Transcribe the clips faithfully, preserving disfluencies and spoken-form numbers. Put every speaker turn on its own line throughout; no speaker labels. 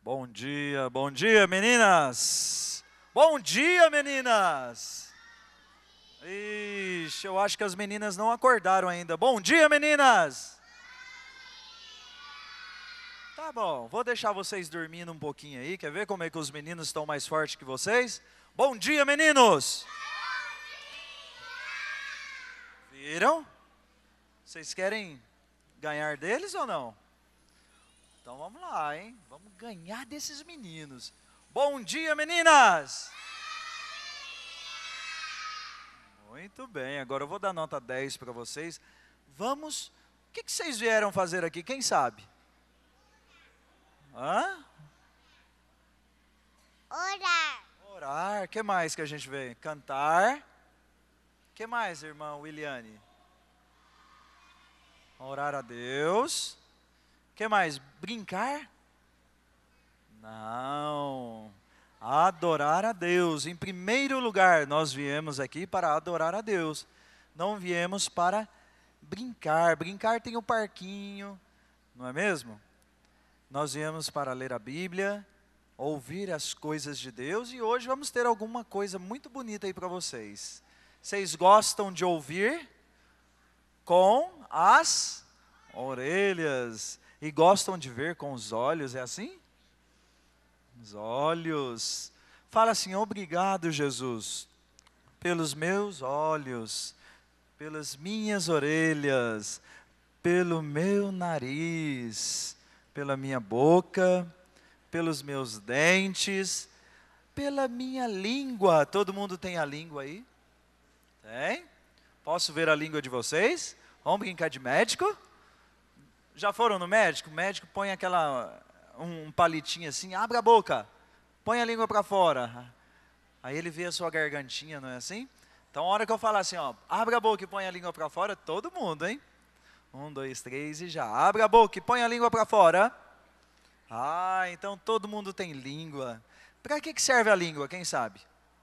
Bom dia, bom dia, meninas! Bom dia, meninas! Ixi, eu acho que as meninas não acordaram ainda. Bom dia, meninas! Tá bom, vou deixar vocês dormindo um pouquinho aí. Quer ver como é que os meninos estão mais fortes que vocês? Bom dia, meninos! Viram? Vocês querem ganhar deles ou não? Então vamos lá, hein? Vamos ganhar desses meninos. Bom dia, meninas! Muito bem, agora eu vou dar nota dez para vocês. Vamos, o que, que vocês vieram fazer aqui? Quem sabe? Hã?
Orar.
Orar, o que mais que a gente vê? Cantar. O que mais, irmã Williane? Orar a Deus. O que mais? Brincar? Não. Adorar a Deus. Em primeiro lugar, nós viemos aqui para adorar a Deus. Não viemos para brincar. Brincar tem o parquinho, não é mesmo? Nós viemos para ler a Bíblia, ouvir as coisas de Deus, e hoje vamos ter alguma coisa muito bonita aí para vocês. Vocês gostam de ouvir com as orelhas e gostam de ver com os olhos, é assim? Os olhos. Fala assim: obrigado, Jesus, pelos meus olhos, pelas minhas orelhas, pelo meu nariz, pela minha boca, pelos meus dentes, pela minha língua. Todo mundo tem a língua aí? Tem? Posso ver a língua de vocês? Vamos brincar de médico? Já foram no médico? O médico põe aquela, um, um palitinho assim, abre a boca, põe a língua para fora. Aí ele vê a sua gargantinha, não é assim? Então, a hora que eu falar assim, ó, abre a boca e põe a língua para fora, todo mundo, hein? Um, dois, três e já. Abre a boca e põe a língua para fora. Ah, então todo mundo tem língua. Para que que serve a língua, quem sabe?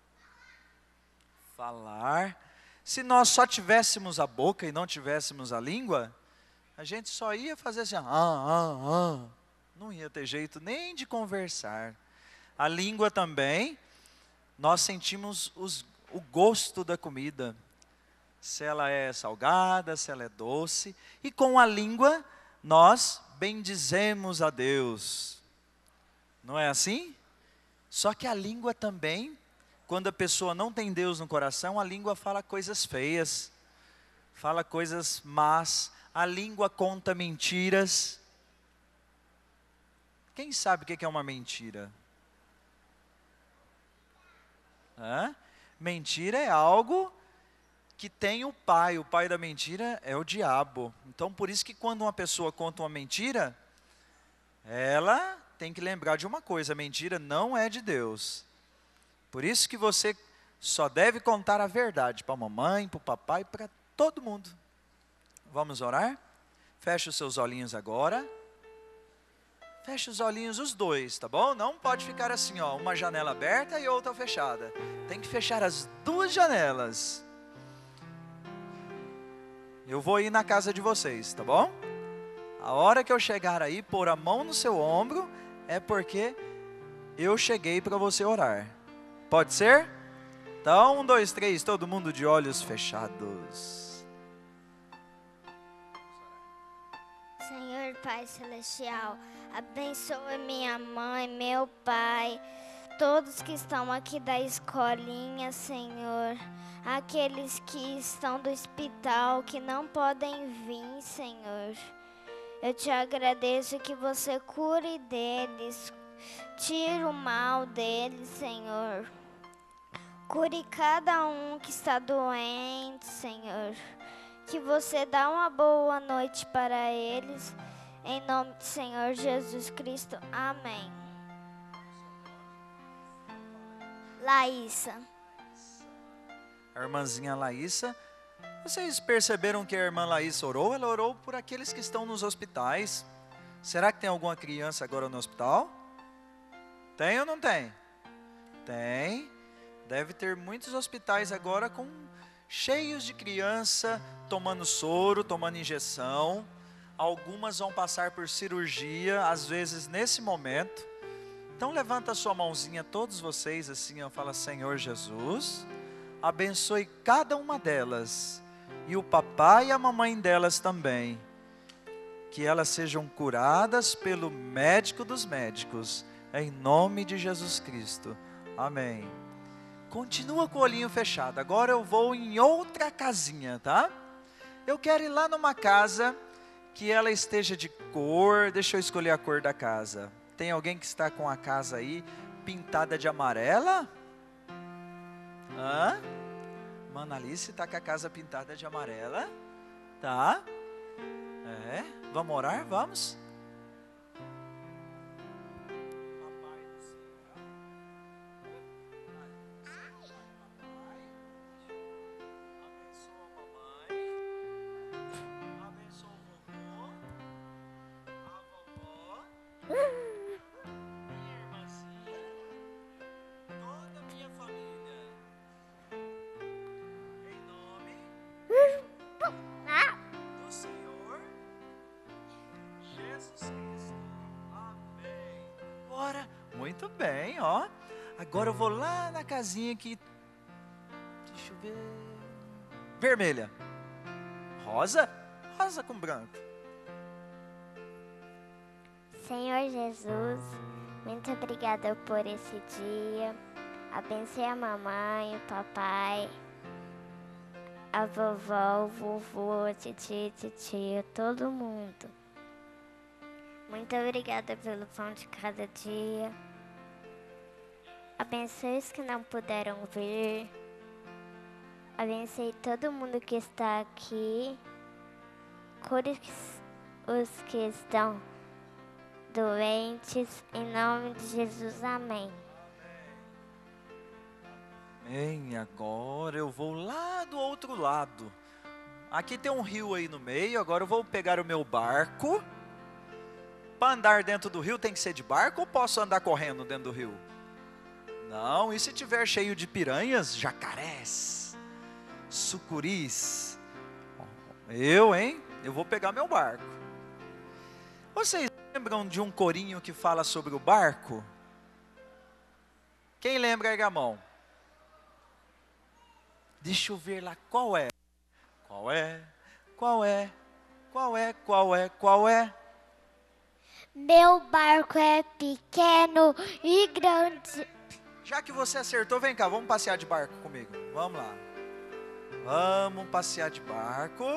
Falar. Se nós só tivéssemos a boca e não tivéssemos a língua, a gente só ia fazer assim, ah, ah, ah. Não ia ter jeito nem de conversar. A língua também, nós sentimos os, o gosto da comida. Se ela é salgada, se ela é doce. E com a língua, nós bendizemos a Deus. Não é assim? Só que a língua também, quando a pessoa não tem Deus no coração, a língua fala coisas feias, fala coisas más, a língua conta mentiras. Quem sabe o que é uma mentira? Hã? Mentira é algo que tem o pai, o pai da mentira é o diabo. Então, por isso que quando uma pessoa conta uma mentira, ela tem que lembrar de uma coisa: a mentira não é de Deus. Por isso que você só deve contar a verdade para a mamãe, para o papai, para todo mundo. Vamos orar? Feche os seus olhinhos agora. Feche os olhinhos os dois, tá bom? Não pode ficar assim, ó, uma janela aberta e outra fechada. Tem que fechar as duas janelas. Eu vou ir na casa de vocês, tá bom? A hora que eu chegar aí, pôr a mão no seu ombro, é porque eu cheguei para você orar. Pode ser? Então, um, dois, três, todo mundo de olhos fechados.
Senhor Pai Celestial, abençoa minha mãe, meu pai, todos que estão aqui da escolinha, Senhor. Aqueles que estão do hospital, que não podem vir, Senhor. Eu te agradeço que você cure deles, tire o mal deles, Senhor. Cure cada um que está doente, Senhor. Que você dá uma boa noite para eles. Em nome do Senhor Jesus Cristo. Amém. Laísa.
A irmãzinha Laísa. Vocês perceberam que a irmã Laísa orou? Ela orou por aqueles que estão nos hospitais. Será que tem alguma criança agora no hospital? Tem ou não tem? Tem. Deve ter muitos hospitais agora com cheios de criança tomando soro, tomando injeção. Algumas vão passar por cirurgia, às vezes nesse momento. Então levanta a sua mãozinha, todos vocês, assim, ó, fala: Senhor Jesus, abençoe cada uma delas, e o papai e a mamãe delas também, que elas sejam curadas pelo médico dos médicos, em nome de Jesus Cristo, amém. Continua com o olhinho fechado, agora eu vou em outra casinha, tá? Eu quero ir lá numa casa que ela esteja de cor, deixa eu escolher a cor da casa. Tem alguém que está com a casa aí pintada de amarela? Hã? Mana Alice está com a casa pintada de amarela? Tá? É, vamos orar? Vamos? Muito bem, ó. Agora eu vou lá na casinha que... Deixa eu ver... Vermelha. Rosa? Rosa com branco.
Senhor Jesus, muito obrigada por esse dia. Abençoe a mamãe, o papai, a vovó, o vovô, a titia, titia, todo mundo. Muito obrigada pelo pão de cada dia. Abençoe os que não puderam vir. Abençoe todo mundo que está aqui. Cure os que estão doentes. Em nome de Jesus, amém.
Amém. Agora eu vou lá do outro lado. Aqui tem um rio aí no meio. Agora eu vou pegar o meu barco. Para andar dentro do rio tem que ser de barco ou posso andar correndo dentro do rio? Não, e se tiver cheio de piranhas, jacarés, sucuris? Eu, hein? Eu vou pegar meu barco. Vocês lembram de um corinho que fala sobre o barco? Quem lembra, erga a mão. Deixa eu ver lá, qual é? Qual é? Qual é? Qual é? Qual é? Qual é?
Meu barco é pequeno e grande.
Já que você acertou, vem cá, vamos passear de barco comigo. Vamos lá. Vamos passear de barco.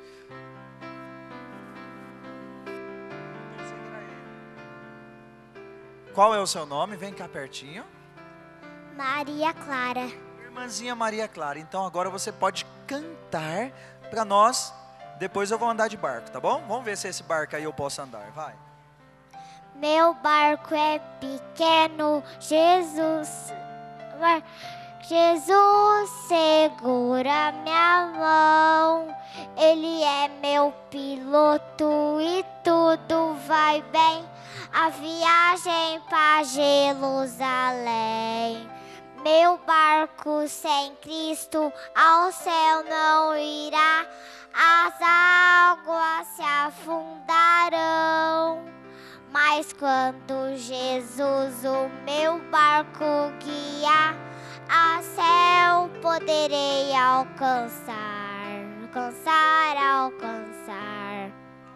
Qual é o seu nome? Vem cá pertinho.
Maria Clara.
Irmãzinha Maria Clara. Então agora você pode cantar para nós. Depois eu vou andar de barco, tá bom? Vamos ver se esse barco aí eu posso andar. Vai.
Meu barco é pequeno, Jesus, Jesus segura minha mão. Ele é meu piloto e tudo vai bem. A viagem para Jerusalém. Meu barco sem Cristo ao céu não irá. As águas se afundarão. Mas quando Jesus o meu barco guiar, a céu poderei alcançar, alcançar, alcançar.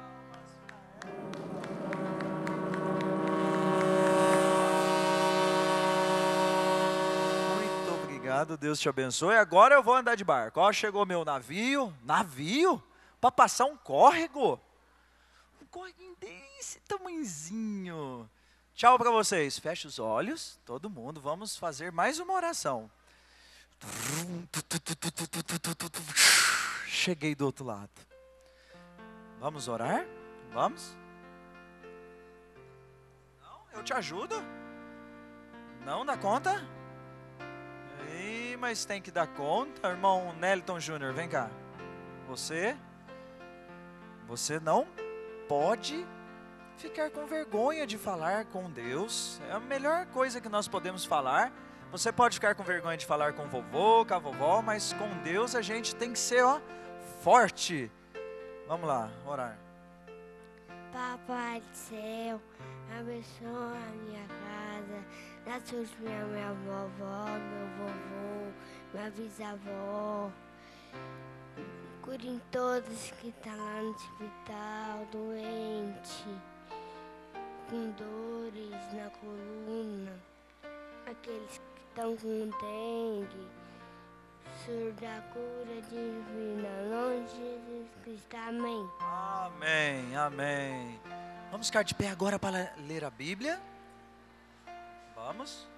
Muito obrigado, Deus te abençoe. Agora eu vou andar de barco. Ó, chegou meu navio. Navio? Para passar um córrego? Corguinho desse tamanhozinho. Tchau para vocês. Feche os olhos, todo mundo. Vamos fazer mais uma oração. Cheguei do outro lado. Vamos orar? Vamos? Não? Eu te ajudo? Não dá conta? Ih, mas tem que dar conta. Irmão Neliton Júnior, vem cá. Você? Você não pode ficar com vergonha de falar com Deus. É a melhor coisa que nós podemos falar. Você pode ficar com vergonha de falar com o vovô, com a vovó, mas com Deus a gente tem que ser, ó, forte. Vamos lá, orar.
Papai do céu, abençoa a minha casa,
Nasceu minha, minha vovó, meu vovô, minha bisavó. Curem todos que estão lá no hospital, doente, com dores na coluna, aqueles que estão com dengue, surda, cura divina, longe de Jesus Cristo, amém.
Amém, amém. Vamos ficar de pé agora para ler a Bíblia. Vamos.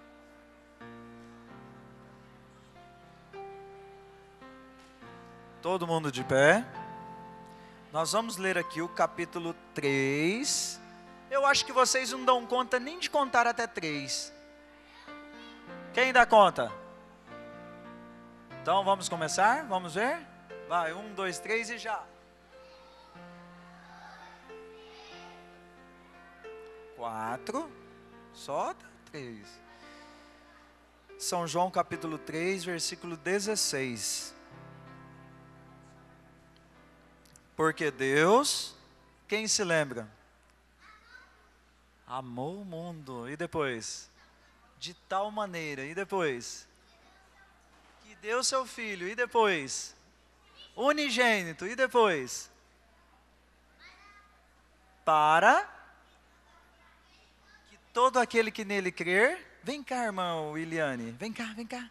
Todo mundo de pé. Nós vamos ler aqui o capítulo três. Eu acho que vocês não dão conta nem de contar até três. Quem dá conta? Então vamos começar? Vamos ver? Vai, um, dois, três e já. Quatro. Só três. São João capítulo três, versículo dezesseis. Porque Deus, quem se lembra? Amou o mundo. E depois? De tal maneira. E depois? Que deu seu filho. E depois? Unigênito. E depois? Para que todo aquele que nele crer... Vem cá, irmão Williane. Vem cá, vem cá.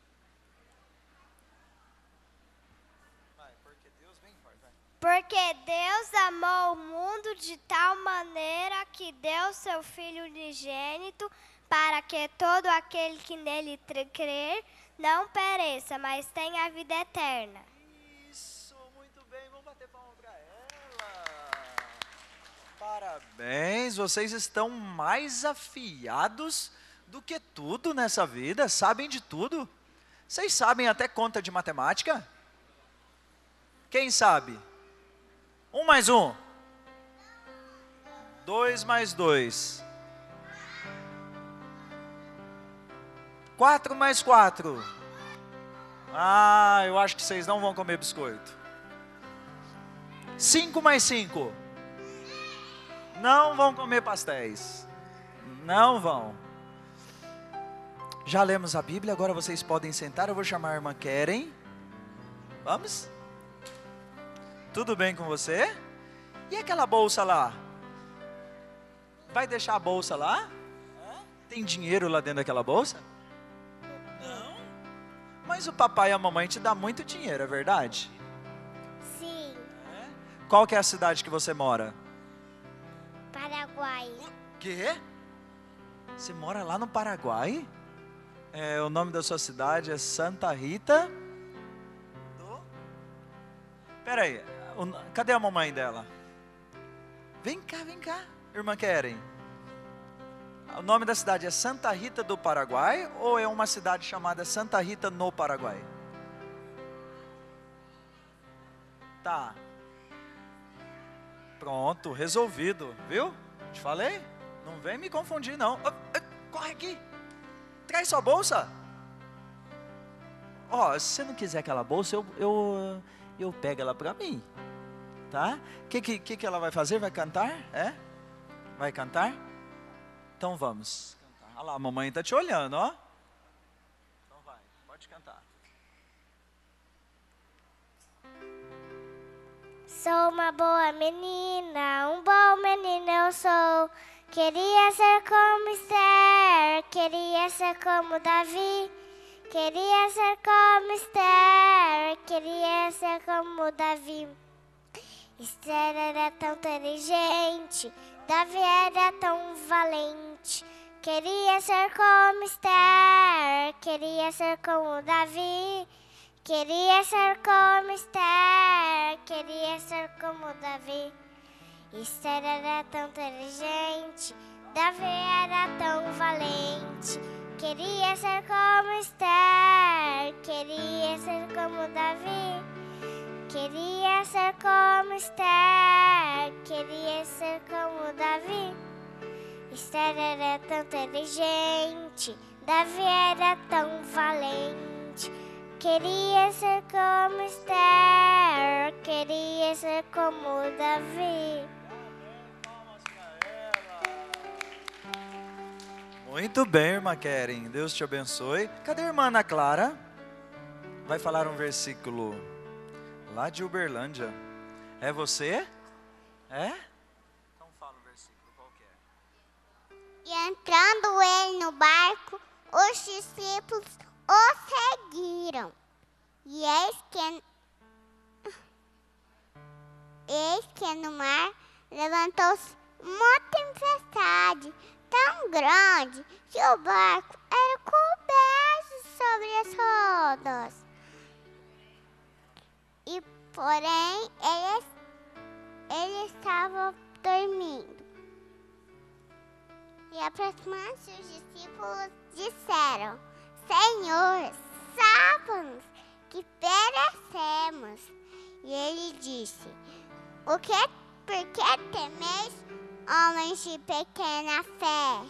Porque Deus amou o mundo de tal maneira que deu seu Filho unigênito, para que todo aquele que nele crer não pereça, mas tenha a vida eterna.
Isso, muito bem, vamos bater palma para ela. Parabéns, vocês estão mais afiados do que tudo nessa vida, sabem de tudo. Vocês sabem até conta de matemática? Quem sabe? Um mais um. Dois mais dois. Quatro mais quatro. Ah, eu acho que vocês não vão comer biscoito. Cinco mais cinco. Não vão comer pastéis. Não vão. Já lemos a Bíblia, agora vocês podem sentar. Eu vou chamar a irmã Keren. Vamos? Tudo bem com você? E aquela bolsa lá? Vai deixar a bolsa lá? Tem dinheiro lá dentro daquela bolsa? Não. Mas o papai e a mamãe te dão muito dinheiro, é verdade?
Sim.
É? Qual que é a cidade que você mora?
Paraguai.
Quê? Você mora lá no Paraguai? É, o nome da sua cidade é Santa Rita do... Pera aí, o... cadê a mamãe dela? Vem cá, vem cá, irmã Keren. O nome da cidade é Santa Rita do Paraguai ou é uma cidade chamada Santa Rita no Paraguai? Tá. Pronto, resolvido, viu? Te falei? Não vem me confundir não. Oh, oh, corre aqui. Traz sua bolsa. Ó, oh, se você não quiser aquela bolsa, eu, eu, eu pego ela pra mim. Tá? O que, que, que ela vai fazer? Vai cantar? É? Vai cantar? Então vamos. Olha lá, a mamãe está te olhando, ó. Então vai, pode cantar.
Sou uma boa menina, um bom menino eu sou. Queria ser como Esther, queria ser como Davi. Queria ser como Esther, queria ser como Davi. Esther era tão inteligente, Davi era tão valente. Queria ser como Esther, queria ser como Davi. Queria ser como Esther, queria ser como Davi. Esther era tão inteligente, Davi era tão valente. Queria ser como Esther, queria ser como Davi. Queria ser como Esther, queria ser como Davi. Esther era tão inteligente, Davi era tão valente. Queria ser como Esther, queria ser como Davi.
Muito bem, irmã Keren. Deus te abençoe. Cadê a irmã Ana Clara? Vai falar um versículo lá de Uberlândia. É você? É? Então fala o versículo, qual que é?
E entrando ele no barco, os discípulos o seguiram. E eis que, eis que no mar levantou-se uma tempestade tão grande que o barco era coberto sobre as rodas. E, porém, ele, ele estava dormindo. E aproximando-se os discípulos disseram: Senhor, salva-nos, que perecemos. E ele disse: O que, por que temeis, homens de pequena fé?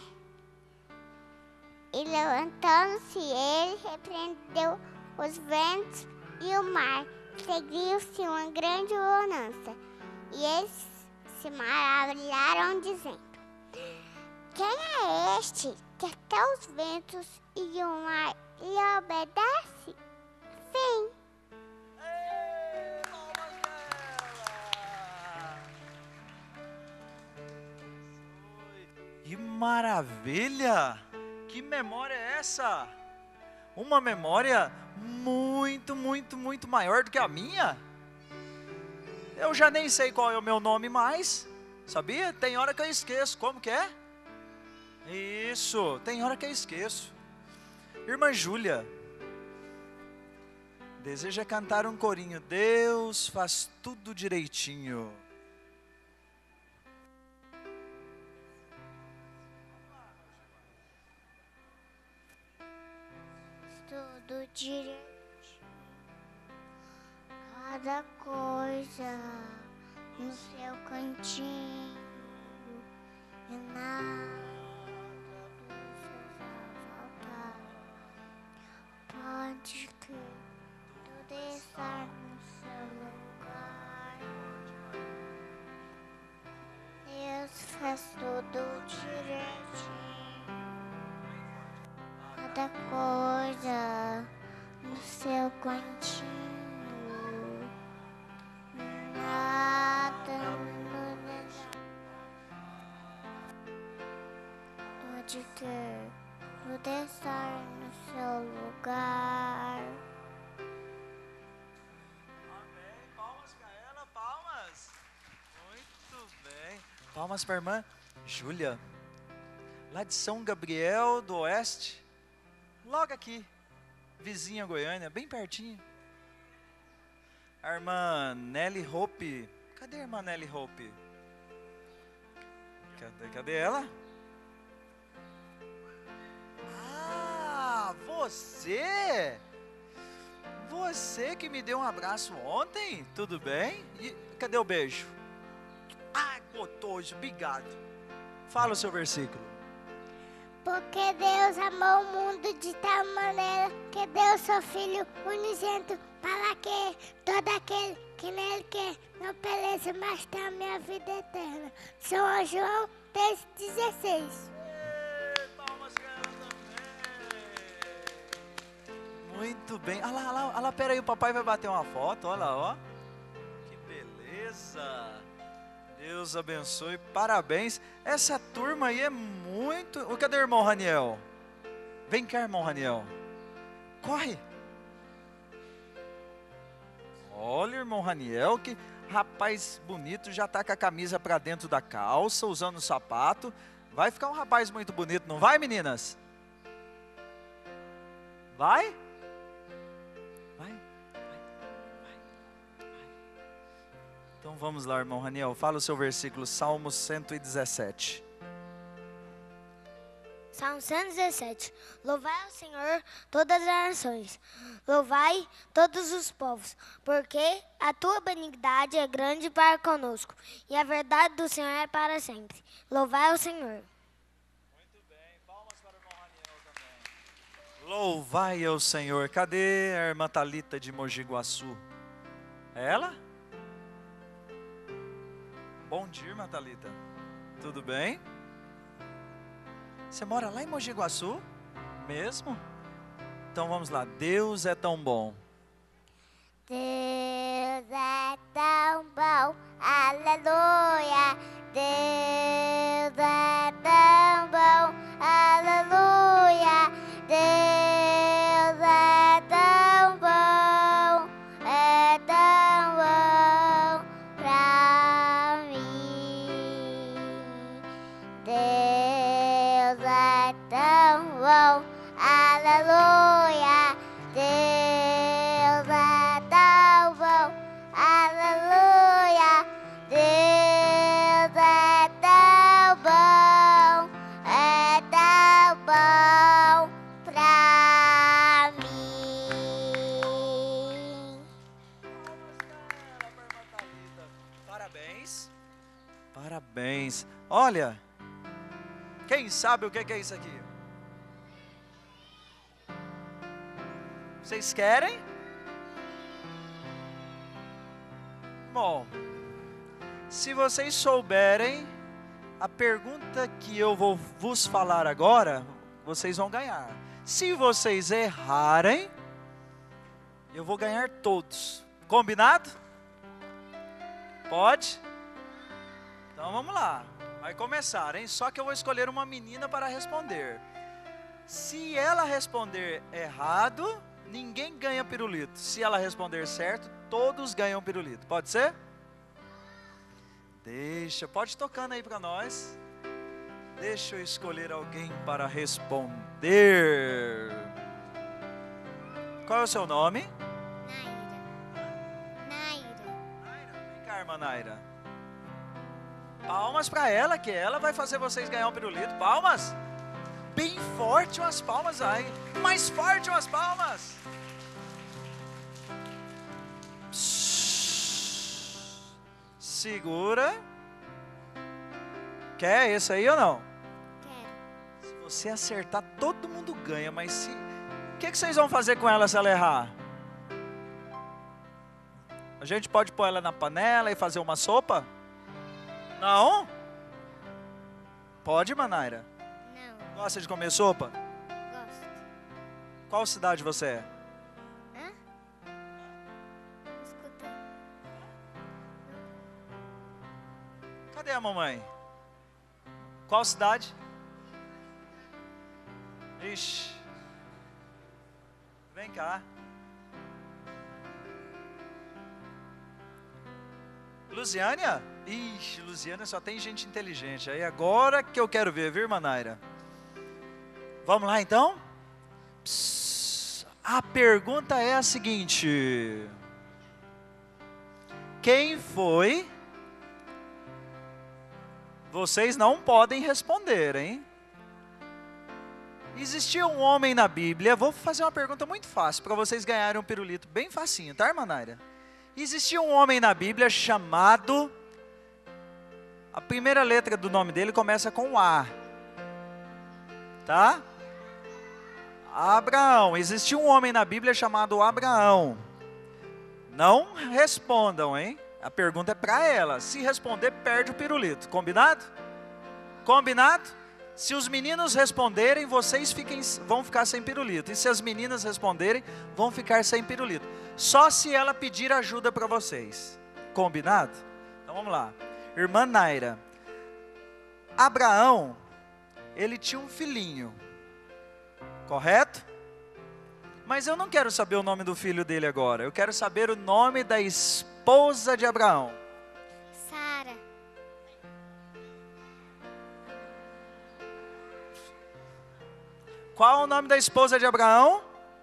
E levantando-se ele, repreendeu os ventos e o mar. Seguiu-se uma grande bonança. E eles se maravilharam, dizendo: Quem é este que até os ventos e o mar lhe obedecem? Fim.
Ei, palmas dela! Que maravilha! Que memória é essa? Uma memória muito, muito, muito maior do que a minha. Eu já nem sei qual é o meu nome mais, sabia? Tem hora que eu esqueço, como que é? Isso, tem hora que eu esqueço. Irmã Júlia, deseja cantar um corinho. Deus faz tudo direitinho.
Tudo direitinho, cada coisa no seu cantinho, e nada dos seus faltar. Pode que tudo está no seu lugar. Deus faz tudo direitinho. Cada coisa no seu cantinho, nada no pode ter, tudo estar no seu lugar.
Amém. Palmas para ela, palmas. Muito bem. Palmas para a irmã Júlia, lá de São Gabriel do Oeste. Logo aqui, vizinha Goiânia, bem pertinho. A irmã Nelly Hope. Cadê a irmã Nelly Hope? Cadê, cadê ela? Ah, você! Você que me deu um abraço ontem, tudo bem? E cadê o beijo? Ah, gostoso, obrigado. Fala o seu versículo.
Porque Deus amou o mundo de tal maneira que deu seu Filho unigênito para que todo aquele que nele quer não pereça, mas tenha a minha vida eterna. São João três, dezesseis.
Ei, palmas para ela também. Muito bem. Olha lá, olha lá, olha lá, pera aí, o papai vai bater uma foto, olha lá, ó. Que beleza. Deus abençoe, parabéns. Essa turma aí é muito... O cadê o irmão Raniel? Vem cá, irmão Raniel. Corre. Olha, irmão Raniel, que rapaz bonito, já tá com a camisa para dentro da calça, usando o sapato. Vai ficar um rapaz muito bonito, não vai, meninas? Vai? Vai? Então vamos lá, irmão Raniel, fala o seu versículo, Salmo cento e dezessete.
Salmo cento e dezessete. Louvai ao Senhor todas as nações, louvai todos os povos, porque a tua benignidade é grande para conosco, e a verdade do Senhor é para sempre. Louvai ao Senhor.
Muito bem, palmas para o irmão Raniel também. Louvai ao Senhor. Cadê a irmã Thalita de Mogi Guaçu? É ela? Bom dia, irmã Thalita. Tudo bem? Você mora lá em Mogi Guaçu? Mesmo? Então vamos lá. Deus é tão bom.
Deus é tão bom, aleluia. Deus é tão bom, aleluia. Deus é tão bom, é tão bom pra mim. Deus é tão bom, aleluia. Deus é tão bom, aleluia. Deus é tão bom, é tão bom pra mim.
Parabéns. Parabéns. Olha, quem sabe o que é isso aqui? Vocês querem? Bom, se vocês souberem, a pergunta que eu vou vos falar agora, vocês vão ganhar. Se vocês errarem, eu vou ganhar todos. Combinado? Pode? Então vamos lá. Vai começar, hein? Só que eu vou escolher uma menina para responder. Se ela responder errado, ninguém ganha pirulito. Se ela responder certo, todos ganham pirulito. Pode ser? Deixa, pode ir tocando aí para nós. Deixa eu escolher alguém para responder. Qual é o seu nome?
Naira. Naira.
Naira. Vem cá, irmã Naira. Palmas para ela, que ela vai fazer vocês ganhar um pirulito. Palmas. Bem forte umas palmas aí. Mais forte umas palmas. Segura. Quer esse aí ou não?
Quero.
Se você acertar, todo mundo ganha. Mas se... o que, que vocês vão fazer com ela se ela errar? A gente pode pôr ela na panela e fazer uma sopa? Não? Pode, Manaira?
Não.
Gosta de comer sopa?
Gosto.
Qual cidade você é?
Hã? Escuta.
Cadê a mamãe? Qual cidade? Ixi. Vem cá. Lusiânia? Ixi, Lusiânia só tem gente inteligente. Aí agora que eu quero ver, viu, irmã Naira? Vamos lá então? Psss, a pergunta é a seguinte: quem foi? Vocês não podem responder, hein? Existia um homem na Bíblia. Vou fazer uma pergunta muito fácil para vocês ganharem um pirulito bem facinho, tá, irmã Naira? Existia um homem na Bíblia chamado... A primeira letra do nome dele começa com A. Tá? Abraão. Existia um homem na Bíblia chamado Abraão. Não respondam, hein? A pergunta é para ela. Se responder, perde o pirulito. Combinado? Combinado? Se os meninos responderem, vocês fiquem, vão ficar sem pirulito. E se as meninas responderem, vão ficar sem pirulito. Só se ela pedir ajuda para vocês. Combinado? Então vamos lá. Irmã Naira. Abraão, ele tinha um filhinho. Correto? Mas eu não quero saber o nome do filho dele agora. Eu quero saber o nome da esposa de Abraão.
Sara.
Qual o nome da esposa de Abraão?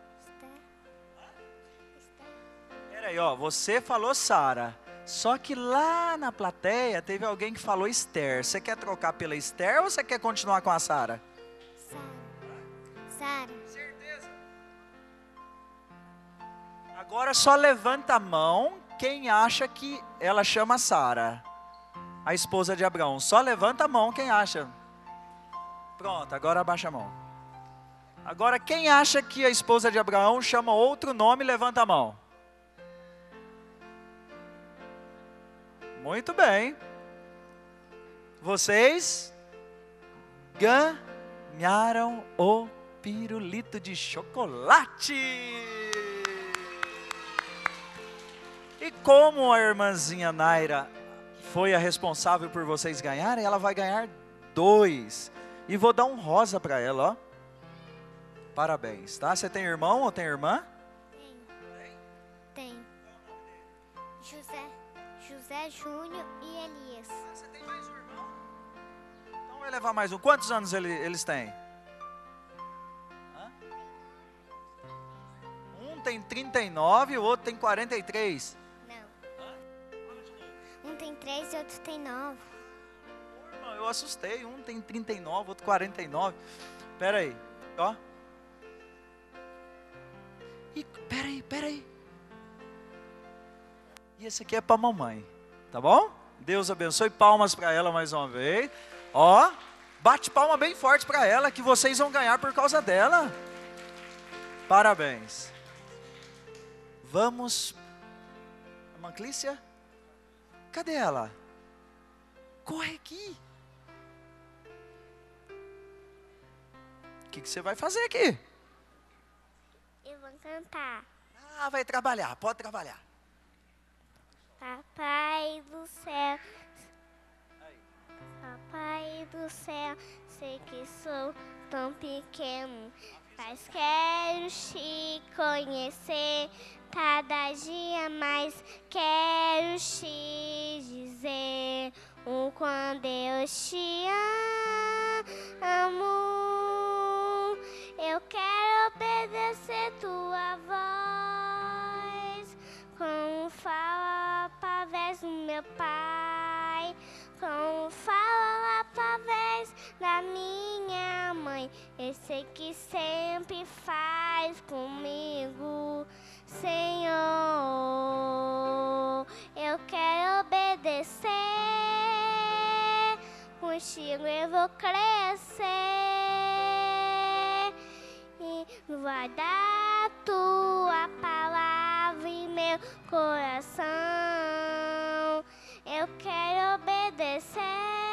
Esther.
Peraí, ó, você falou Sara. Só que lá na plateia teve alguém que falou Esther. Você quer trocar pela Esther ou você quer continuar com a Sara?
Sara. Sara.
Certeza. Agora só levanta a mão quem acha que ela chama Sara, a esposa de Abraão. Só levanta a mão quem acha. Pronto, agora abaixa a mão. Agora quem acha que a esposa de Abraão chama outro nome, levanta a mão. Muito bem. Vocês ganharam o pirulito de chocolate. E como a irmãzinha Naira foi a responsável por vocês ganharem, ela vai ganhar dois. E vou dar um rosa para ela, ó. Parabéns, tá? Você tem irmão ou tem irmã?
Tem. Tem. José, José Júnior e Elias.
Você tem mais um irmão? Então vai levar mais um. Quantos anos ele, eles têm? Hã? Um tem trinta e nove e o outro tem quarenta e três.
Um tem três e outro tem nove.
Eu assustei, um tem trinta e nove, outro quarenta e nove. Pera aí, ó. E pera aí, pera aí. E esse aqui é para mamãe, tá bom? Deus abençoe, palmas para ela mais uma vez. Ó, bate palma bem forte para ela, que vocês vão ganhar por causa dela. Parabéns. Vamos, Manclícia? Cadê ela? Corre aqui. O que, que você vai fazer aqui?
Eu vou cantar.
Ah, vai trabalhar, pode trabalhar.
Papai do céu, Papai do céu, sei que sou tão pequeno, mas quero te conhecer. Cada dia mais quero te dizer o quando eu te amo. Eu quero obedecer tua voz, como fala através do meu pai, como fala através da minha mãe. Eu sei que sempre faz comigo, Senhor. Eu quero obedecer, contigo eu vou crescer e guardar tua palavra em meu coração. Eu quero obedecer,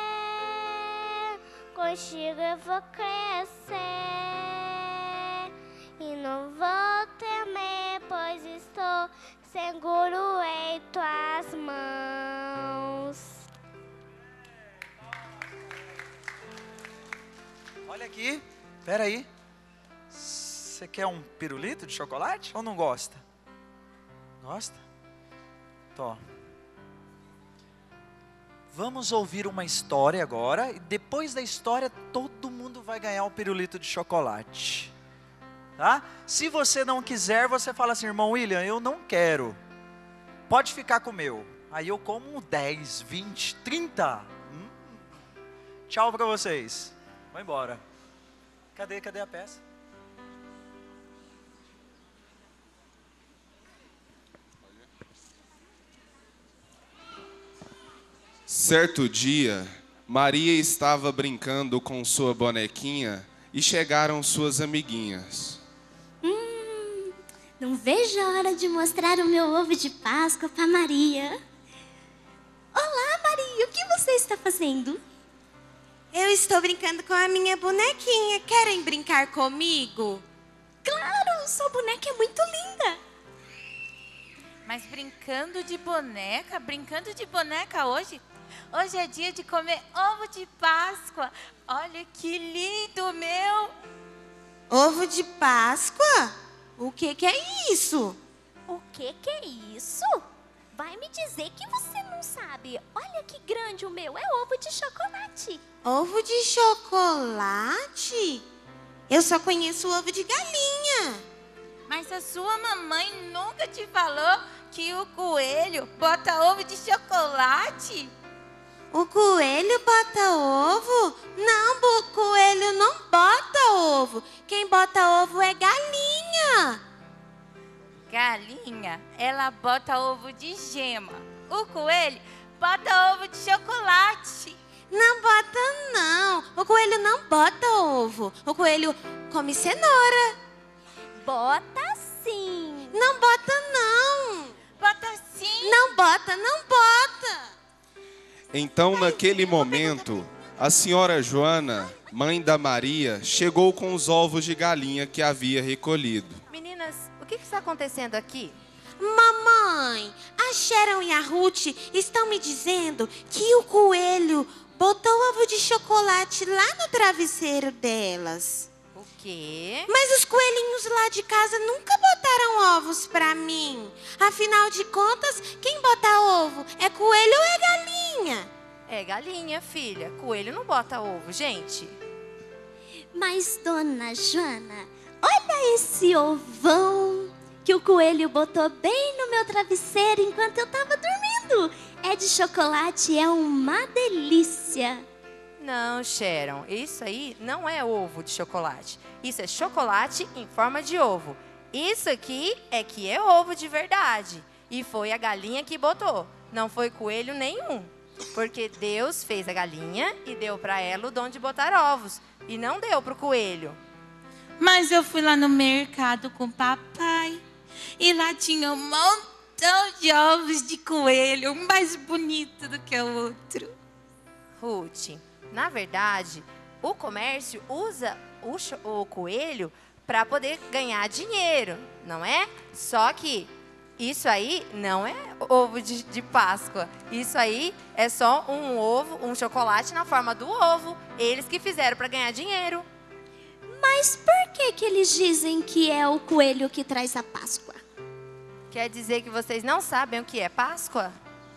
contigo eu vou crescer e não vou temer, pois estou seguro em tuas mãos.
Olha aqui, pera aí. Você quer um pirulito de chocolate ou não gosta? Gosta? Tó. Vamos ouvir uma história agora e depois da história todo mundo vai ganhar um pirulito de chocolate. Tá? Se você não quiser, você fala assim: irmão William, eu não quero. Pode ficar com o meu. Aí eu como dez, vinte, trinta. Hum. Tchau pra vocês. Vou embora. Cadê, cadê a peça?
Certo dia, Maria estava brincando com sua bonequinha e chegaram suas amiguinhas.
Hum, não vejo a hora de mostrar o meu ovo de Páscoa para Maria. Olá, Maria, o que você está fazendo?
Eu estou brincando com a minha bonequinha. Querem brincar comigo?
Claro, sua boneca é muito linda.
Mas brincando de boneca? Brincando de boneca hoje? Hoje é dia de comer ovo de Páscoa. Olha que lindo, meu!
Ovo de Páscoa? O que que é isso?
O que que é isso? Vai me dizer que você não sabe. Olha que grande o meu, é ovo de chocolate.
Ovo de chocolate? Eu só conheço ovo de galinha.
Mas a sua mamãe nunca te falou que o coelho bota ovo de chocolate?
O coelho bota ovo? Não, o coelho não bota ovo. Quem bota ovo é galinha.
Galinha, ela bota ovo de gema. O coelho bota ovo de chocolate.
Não bota não. O coelho não bota ovo. O coelho come cenoura.
Bota sim.
Não bota não.
Bota sim.
Não bota, não bota.
Então, naquele momento, A senhora Joana, mãe da Maria, chegou com os ovos de galinha que havia recolhido.
Meninas, o que que está acontecendo aqui?
Mamãe, a Sharon e a Ruth estão me dizendo que o coelho botou ovo de chocolate lá no travesseiro delas.
O quê?
Mas os coelhinhos lá de casa nunca botaram ovos pra mim. Afinal de contas, quem bota ovo é coelho ou é galinha?
É galinha, filha. Coelho não bota ovo, gente.
Mas, dona Joana, olha esse ovão que o coelho botou bem no meu travesseiro enquanto eu estava dormindo. É de chocolate e é uma delícia.
Não, Sharon, isso aí não é ovo de chocolate. Isso é chocolate em forma de ovo. Isso aqui é que é ovo de verdade. E foi a galinha que botou. Não foi coelho nenhum. Porque Deus fez a galinha e deu para ela o dom de botar ovos. E não deu para o coelho.
Mas eu fui lá no mercado com o papai. E lá tinha um montão de ovos de coelho. Um mais bonito do que o outro.
Ruth, na verdade, o comércio usa o, cho- o coelho para poder ganhar dinheiro, não é? Só que isso aí não é ovo de, de Páscoa. Isso aí é só um ovo, um chocolate na forma do ovo. Eles que fizeram para ganhar dinheiro.
Mas por que que eles dizem que é o coelho que traz a Páscoa?
Quer dizer que vocês não sabem o que é Páscoa?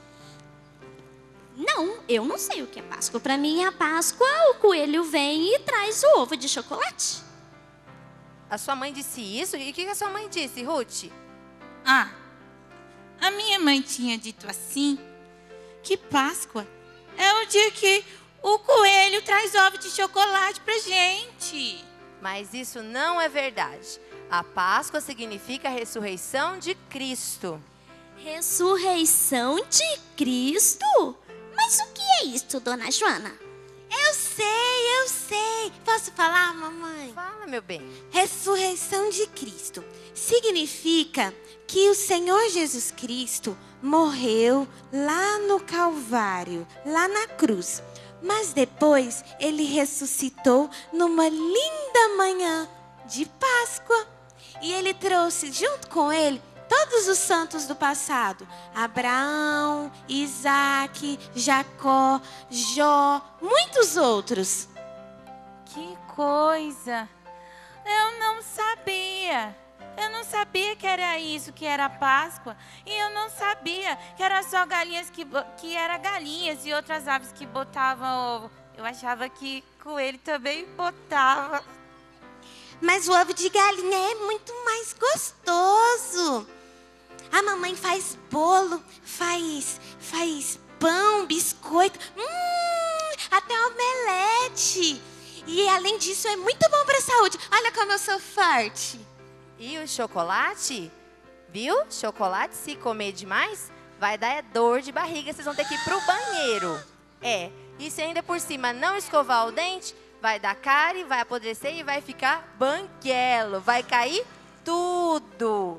Não, eu não sei o que é Páscoa. Para mim, a Páscoa, o coelho vem e traz o ovo de chocolate.
A sua mãe disse isso? E o que a sua mãe disse, Ruth?
Ah, a minha mãe tinha dito assim, que Páscoa é o dia que o coelho traz ovo de chocolate pra gente.
Mas isso não é verdade. A Páscoa significa a ressurreição de Cristo.
Ressurreição de Cristo? Mas o que é isto, dona Joana?
Eu sei, eu sei. Posso falar, mamãe?
Fala, meu bem.
Ressurreição de Cristo significa que o Senhor Jesus Cristo morreu lá no Calvário, lá na cruz. Mas depois ele ressuscitou numa linda manhã de Páscoa. E ele trouxe junto com ele todos os santos do passado. Abraão, Isaac, Jacó, Jó, muitos outros.
Que coisa! Eu não sabia. Eu não sabia que era isso, que era Páscoa. E eu não sabia que era só galinhas que, bo- que era galinhas e outras aves que botavam ovo. Eu achava que coelho também botava.
Mas o ovo de galinha é muito mais gostoso. A mamãe faz bolo, faz, faz pão, biscoito, hum, até omelete. E além disso é muito bom para a saúde. Olha como eu sou forte.
E o chocolate? Viu? Chocolate, se comer demais, vai dar é dor de barriga. Vocês vão ter que ir pro banheiro. É. E se ainda por cima não escovar o dente, vai dar cárie, vai apodrecer e vai ficar banguelo. Vai cair tudo.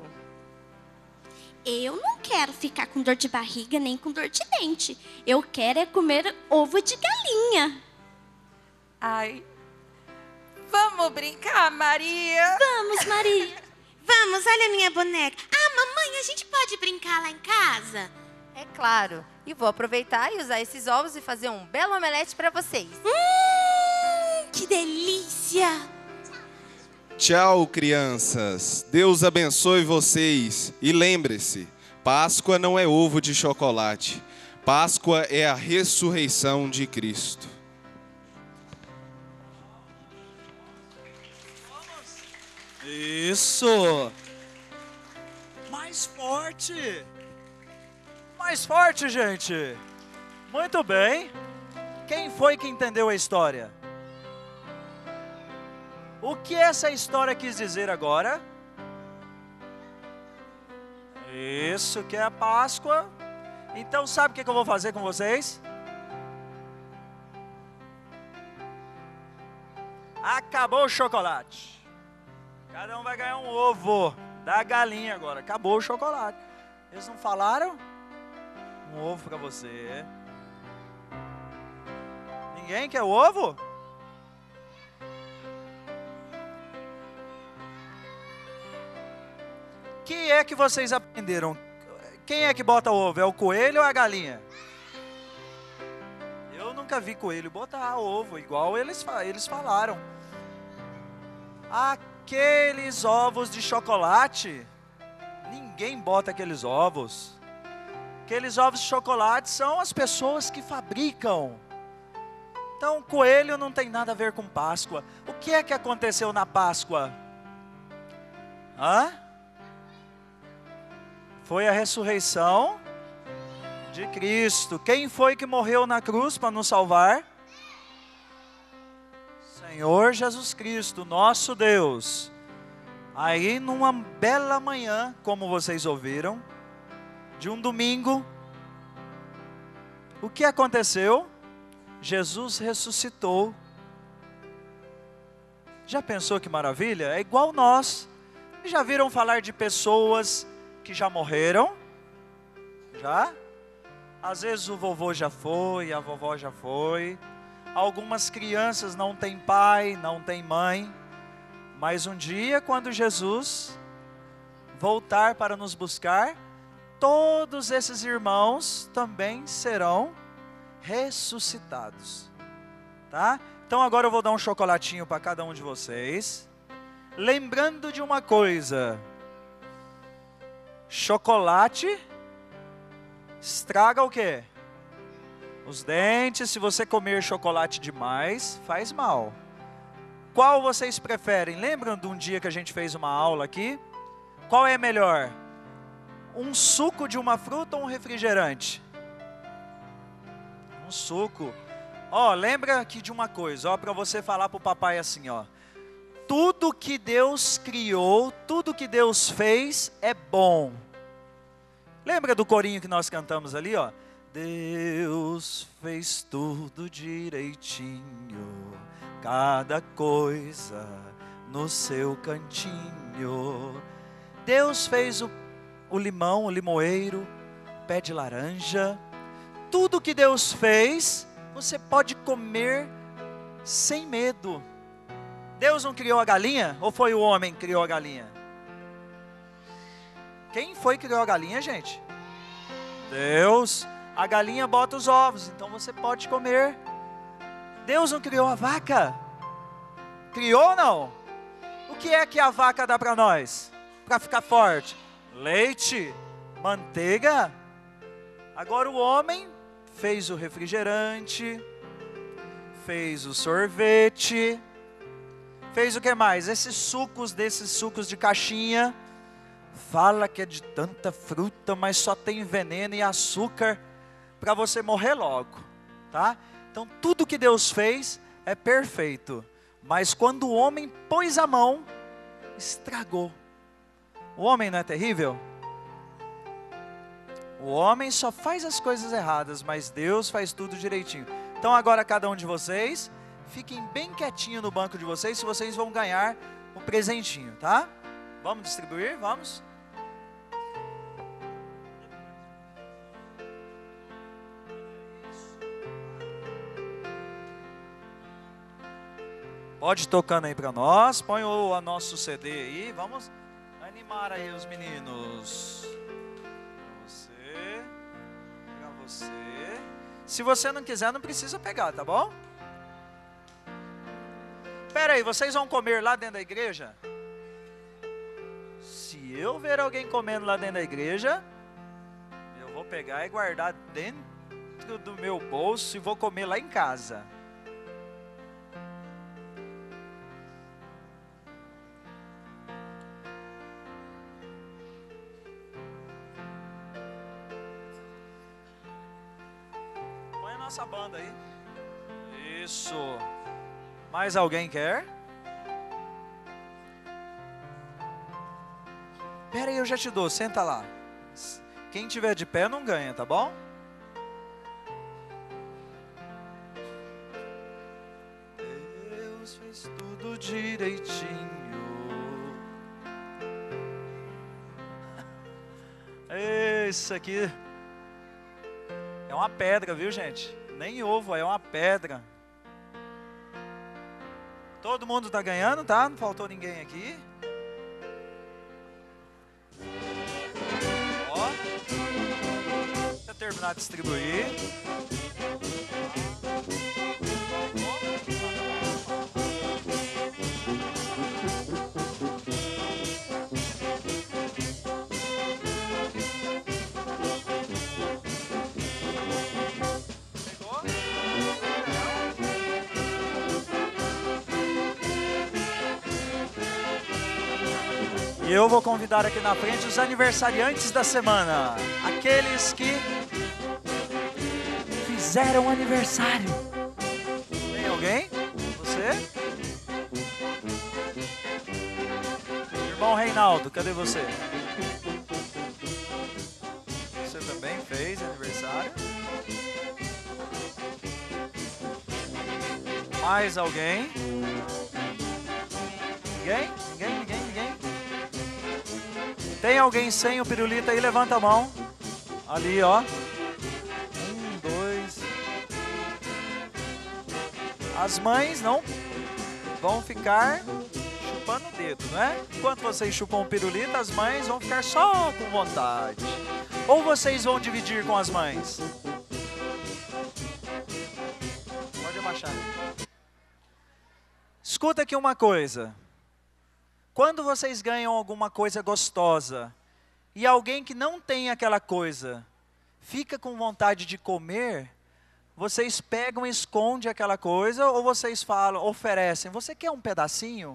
Eu não quero ficar com dor de barriga nem com dor de dente. Eu quero é comer ovo de galinha.
Ai, vamos brincar, Maria?
Vamos, Maria.
Vamos, olha a minha boneca. Ah, mamãe, a gente pode brincar lá em casa?
É claro. E vou aproveitar e usar esses ovos e fazer um belo omelete para vocês.
Hum, que delícia.
Tchau, crianças. Deus abençoe vocês. E lembre-se, Páscoa não é ovo de chocolate. Páscoa é a ressurreição de Cristo.
Isso! Mais forte! Mais forte, gente! Muito bem. Quem foi que entendeu a história? O que essa história quis dizer agora? Isso que é a Páscoa. Então sabe o que eu vou fazer com vocês? Acabou o chocolate. Cada um vai ganhar um ovo da galinha agora. Acabou o chocolate. Eles não falaram? Um ovo para você. Ninguém quer o ovo? O que é que vocês aprenderam? Quem é que bota ovo? É o coelho ou a galinha? Eu nunca vi coelho botar ovo, igual eles, eles falaram. Aqueles ovos de chocolate, ninguém bota aqueles ovos. Aqueles ovos de chocolate são as pessoas que fabricam. Então, coelho não tem nada a ver com Páscoa. O que é que aconteceu na Páscoa? Hã? Foi a ressurreição de Cristo. Quem foi que morreu na cruz para nos salvar? Senhor Jesus Cristo, nosso Deus. Aí, numa bela manhã, como vocês ouviram, de um domingo, o que aconteceu? Jesus ressuscitou. Já pensou que maravilha? É igual nós. Já viram falar de pessoas que já morreram? Já? Às vezes o vovô já foi, a vovó já foi. Algumas crianças não têm pai, não têm mãe. Mas um dia, quando Jesus voltar para nos buscar, todos esses irmãos também serão ressuscitados. Tá? Então agora eu vou dar um chocolatinho para cada um de vocês. Lembrando de uma coisa. Chocolate estraga o quê? Os dentes. Se você comer chocolate demais, faz mal. Qual vocês preferem? Lembram de um dia que a gente fez uma aula aqui? Qual é melhor? Um suco de uma fruta ou um refrigerante? Um suco. Ó, lembra aqui de uma coisa, ó, para você falar para o papai assim, ó. Tudo que Deus criou, tudo que Deus fez é bom. Lembra do corinho que nós cantamos ali, ó? Deus fez tudo direitinho, cada coisa no seu cantinho. Deus fez o, o limão, o limoeiro, o pé de laranja. Tudo que Deus fez, você pode comer sem medo. Deus não criou a galinha? Ou foi o homem que criou a galinha? Quem foi que criou a galinha, gente? Deus. A galinha bota os ovos, então você pode comer. Deus não criou a vaca? Criou ou não? O que é que a vaca dá para nós? Para ficar forte? Leite, manteiga. Agora o homem fez o refrigerante, fez o sorvete, fez o que mais? Esses sucos, desses sucos de caixinha. Fala que é de tanta fruta, mas só tem veneno e açúcar para você morrer logo, tá? Então tudo que Deus fez é perfeito, mas quando o homem pôs a mão, estragou. O homem não é terrível? O homem só faz as coisas erradas, mas Deus faz tudo direitinho. Então agora cada um de vocês, fiquem bem quietinho no banco de vocês, se vocês vão ganhar um presentinho, tá? Vamos distribuir? Vamos? Pode ir tocando aí para nós, põe o nosso C D aí, vamos animar aí os meninos. Para você, para você. Se você não quiser, não precisa pegar, tá bom? Espera aí, vocês vão comer lá dentro da igreja? Se eu ver alguém comendo lá dentro da igreja, eu vou pegar e guardar dentro do meu bolso e vou comer lá em casa. Põe a nossa banda aí. Isso. Mais alguém quer? Pera aí, eu já te dou, senta lá. Quem tiver de pé não ganha, tá bom? Deus fez tudo direitinho. Isso aqui é uma pedra, viu, gente? Nem ovo, é uma pedra. Todo mundo está ganhando, tá? Não faltou ninguém aqui. Ó. Deixa eu terminar de distribuir. E eu vou convidar aqui na frente os aniversariantes da semana. Aqueles que fizeram aniversário. Tem alguém? Você? Irmão Reinaldo, cadê você? Você também fez aniversário? Mais alguém? Ninguém? Ninguém? Ninguém? Ninguém? Tem alguém sem o pirulito aí? Levanta a mão. Ali, ó. Um, dois. As mães não vão ficar chupando o dedo, né? Enquanto vocês chupam o pirulito, as mães vão ficar só com vontade. Ou vocês vão dividir com as mães? Pode abaixar. Escuta aqui uma coisa. Quando vocês ganham alguma coisa gostosa e alguém que não tem aquela coisa fica com vontade de comer, vocês pegam e escondem aquela coisa ou vocês falam, oferecem, você quer um pedacinho?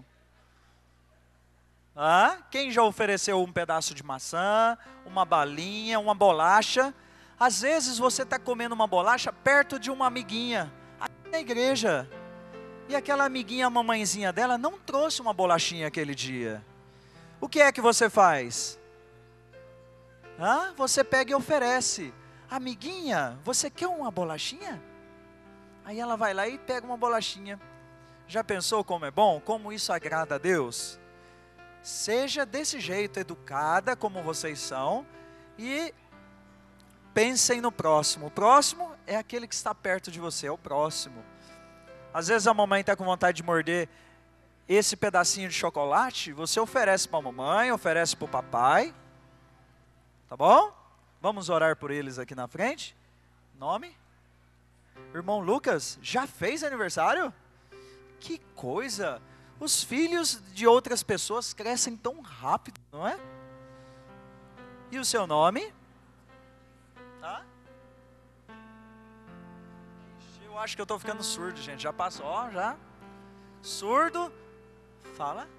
Ah, quem já ofereceu um pedaço de maçã, uma balinha, uma bolacha? Às vezes você está comendo uma bolacha perto de uma amiguinha, aqui na igreja. E aquela amiguinha, a mamãezinha dela, não trouxe uma bolachinha aquele dia. O que é que você faz? Ah, você pega e oferece. Amiguinha, você quer uma bolachinha? Aí ela vai lá e pega uma bolachinha. Já pensou como é bom? Como isso agrada a Deus? Seja desse jeito, educada como vocês são. E pensem no próximo. O próximo é aquele que está perto de você, é o próximo. Às vezes a mamãe está com vontade de morder esse pedacinho de chocolate, você oferece para a mamãe, oferece para o papai. Tá bom? Vamos orar por eles aqui na frente. Nome? Irmão Lucas, já fez aniversário? Que coisa! Os filhos de outras pessoas crescem tão rápido, não é? E o seu nome? Tá? Eu acho que eu estou ficando surdo, gente. Já passou, ó, já. Surdo. Fala.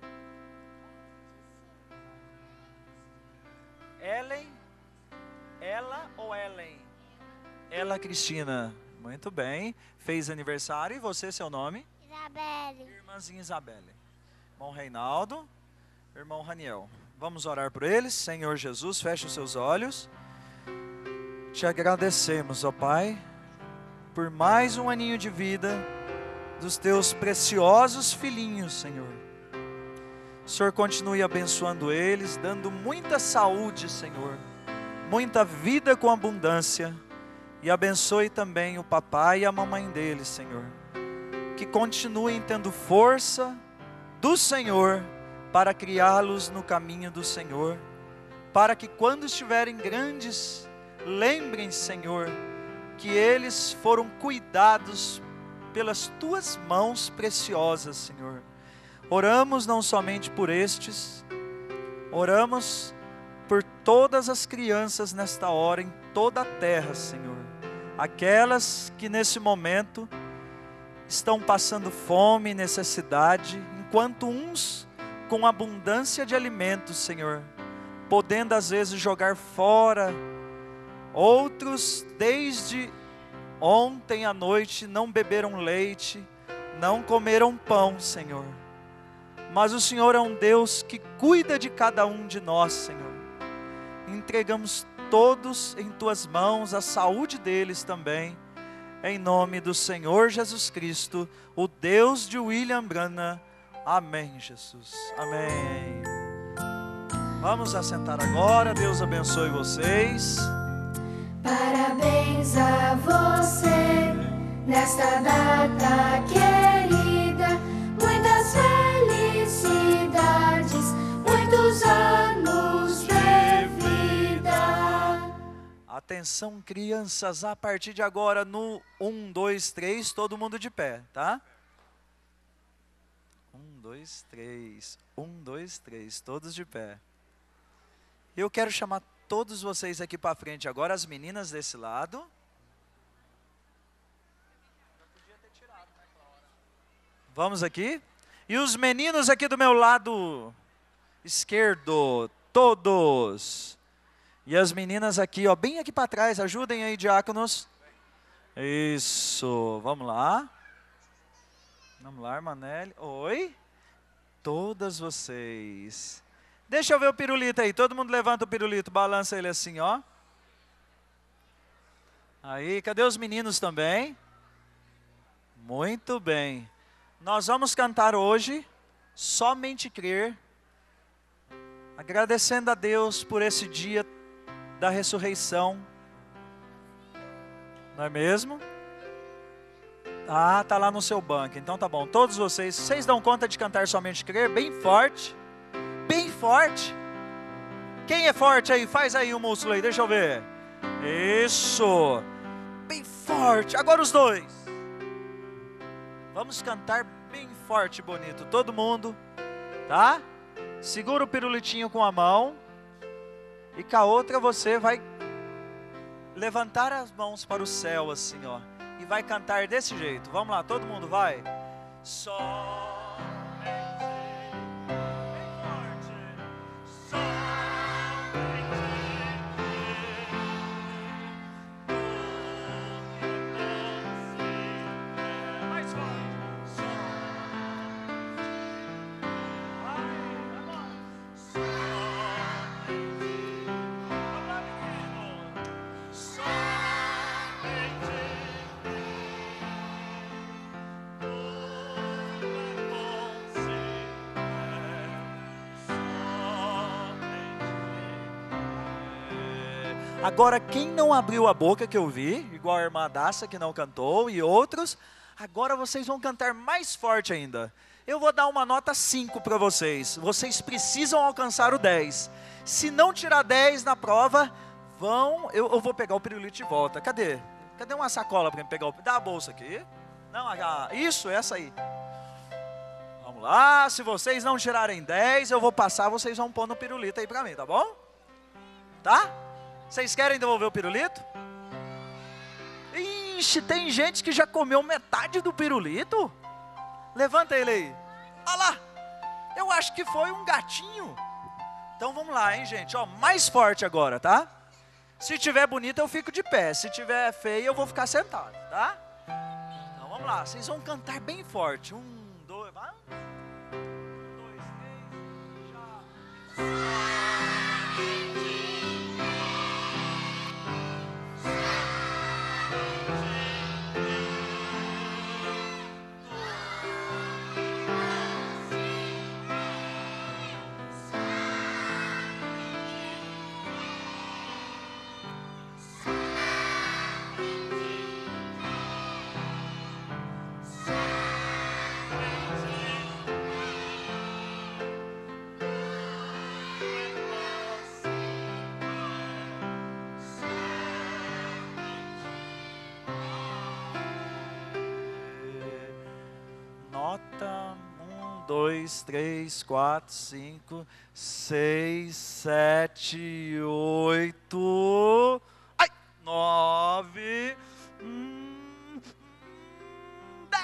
Ellen. Ela ou Ellen? Ela Cristina. Muito bem. Fez aniversário. E você, seu nome?
Isabelle.
Irmãzinha Isabelle. Irmão Reinaldo. Irmão Raniel. Vamos orar por eles. Senhor Jesus, feche os seus olhos. Te agradecemos, ó Pai, por mais um aninho de vida dos teus preciosos filhinhos, Senhor. O Senhor continue abençoando eles, dando muita saúde, Senhor, muita vida com abundância, e abençoe também o papai e a mamãe deles, Senhor, que continuem tendo força do Senhor para criá-los no caminho do Senhor, para que quando estiverem grandes, lembrem, Senhor, que eles foram cuidados pelas tuas mãos preciosas, Senhor. Oramos não somente por estes, oramos por todas as crianças nesta hora, em toda a terra, Senhor. Aquelas que nesse momento estão passando fome e necessidade, enquanto uns com abundância de alimentos, Senhor, podendo às vezes jogar fora. Outros, desde ontem à noite, não beberam leite, não comeram pão, Senhor. Mas o Senhor é um Deus que cuida de cada um de nós, Senhor. Entregamos todos em Tuas mãos, a saúde deles também, em nome do Senhor Jesus Cristo, o Deus de William Branham. Amém, Jesus. Amém. Vamos assentar agora. Deus abençoe vocês.
Parabéns a você nesta data querida.
Atenção, crianças, a partir de agora, no um, dois, três, todo mundo de pé, tá? Um, dois, três. Um, dois, três, todos de pé. Eu quero chamar todos vocês aqui para frente agora, as meninas desse lado. Vamos aqui. E os meninos aqui do meu lado esquerdo, todos. E as meninas aqui, ó, bem aqui para trás, ajudem aí, diáconos. Isso, vamos lá. Vamos lá, Manelli. Oi. Todas vocês. Deixa eu ver o pirulito aí, todo mundo levanta o pirulito, balança ele assim, ó. Aí, cadê os meninos também? Muito bem. Nós vamos cantar hoje, Somente Crer, agradecendo a Deus por esse dia da ressurreição. Não é mesmo? Ah, tá lá no seu banco, então tá bom. Todos vocês, vocês dão conta de cantar Somente Crer? Bem forte, bem forte. Quem é forte aí? Faz aí o músculo aí, deixa eu ver. Isso, bem forte. Agora os dois. Vamos cantar bem forte e bonito, todo mundo, tá? Segura o pirulitinho com a mão e com a outra você vai levantar as mãos para o céu assim, ó, e vai cantar desse jeito. Vamos lá, todo mundo vai. Só agora, quem não abriu a boca que eu vi, igual a irmã Daça que não cantou e outros, agora vocês vão cantar mais forte ainda. Eu vou dar uma nota cinco para vocês. Vocês precisam alcançar o dez. Se não tirar dez na prova, vão... Eu, eu vou pegar o pirulito de volta. Cadê? Cadê uma sacola para me pegar o... Dá a bolsa aqui. Não, a... Isso, essa aí. Vamos lá. Se vocês não tirarem dez, eu vou passar, vocês vão pôr no pirulito aí para mim, tá bom? Tá? Vocês querem devolver o pirulito? Ixi, tem gente que já comeu metade do pirulito. Levanta ele aí. Olha lá. Eu acho que foi um gatinho. Então vamos lá, hein, gente. Ó, mais forte agora, tá? Se tiver bonito, eu fico de pé. Se tiver feio, eu vou ficar sentado, tá? Então vamos lá. Vocês vão cantar bem forte. Um, dois, vai. Um, dois, três, já. dois, três, quatro, cinco, seis, sete, oito, ai, nove, hum, dez.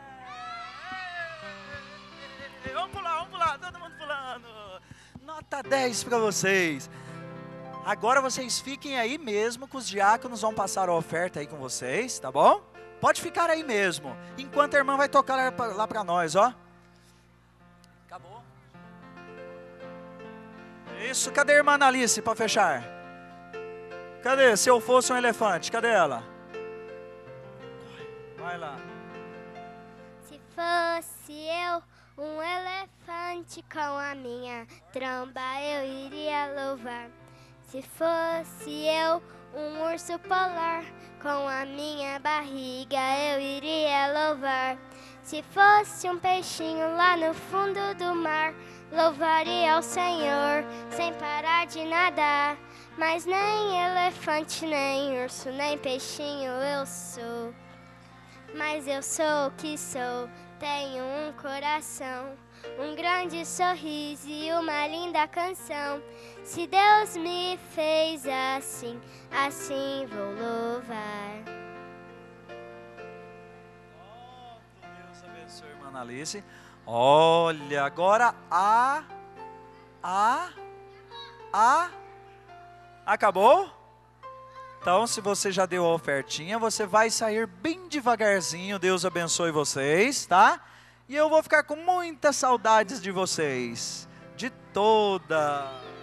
Vamos pular, vamos pular, todo mundo pulando. Nota dez para vocês. Agora vocês fiquem aí mesmo, que os diáconos vão passar a oferta aí com vocês, tá bom? Pode ficar aí mesmo, enquanto a irmã vai tocar lá para nós, ó. Acabou? Isso, cadê a irmã Analice para fechar? Cadê? Se eu fosse um elefante, cadê ela? Vai lá.
Se fosse eu um elefante, com a minha tromba eu iria louvar. Se fosse eu um urso polar, com a minha barriga eu iria louvar. Se fosse um peixinho lá no fundo do mar, louvaria ao Senhor sem parar de nadar. Mas nem elefante, nem urso, nem peixinho eu sou. Mas eu sou o que sou, tenho um coração, um grande sorriso e uma linda canção. Se Deus me fez assim, assim vou louvar.
Deus abençoe, irmã Analice. Olha, agora a, a, a, acabou? Então, se você já deu a ofertinha, você vai sair bem devagarzinho. Deus abençoe vocês, tá? E eu vou ficar com muitas saudades de vocês, de toda